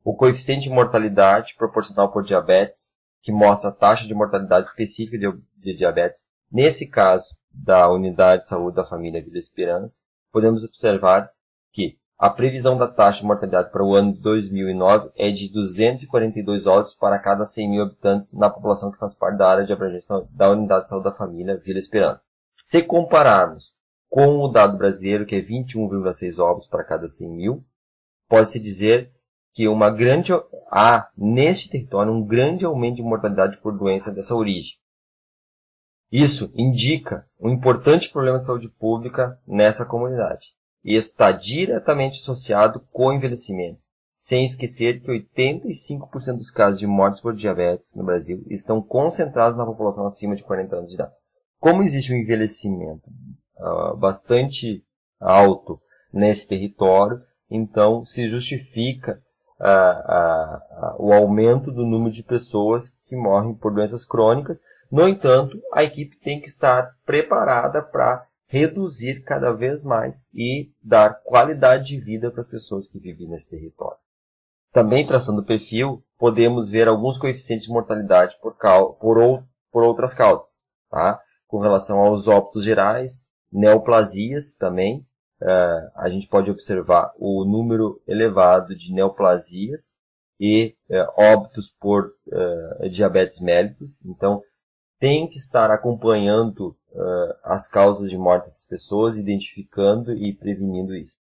o coeficiente de mortalidade proporcional por diabetes, que mostra a taxa de mortalidade específica de diabetes. Nesse caso da Unidade de Saúde da Família Vida Esperança, podemos observar que a previsão da taxa de mortalidade para o ano de 2009 é de 242 óbitos para cada 100 mil habitantes na população que faz parte da área de abrangência da Unidade de Saúde da Família Vida Esperança. Se compararmos com o dado brasileiro, que é 21,6 óbitos para cada 100 mil, pode-se dizer que há neste território um grande aumento de mortalidade por doença dessa origem. Isso indica um importante problema de saúde pública nessa comunidade e está diretamente associado com o envelhecimento, sem esquecer que 85% dos casos de mortes por diabetes no Brasil estão concentrados na população acima de 40 anos de idade. Como existe um envelhecimento bastante alto nesse território, então se justifica o aumento do número de pessoas que morrem por doenças crônicas. No entanto, a equipe tem que estar preparada para reduzir cada vez mais e dar qualidade de vida para as pessoas que vivem nesse território. Também, traçando o perfil, podemos ver alguns coeficientes de mortalidade por outras causas, tá? Com relação aos óbitos gerais, neoplasias também, a gente pode observar o número elevado de neoplasias e óbitos por diabetes mellitus. Então, tem que estar acompanhando as causas de morte dessas pessoas, identificando e prevenindo isso.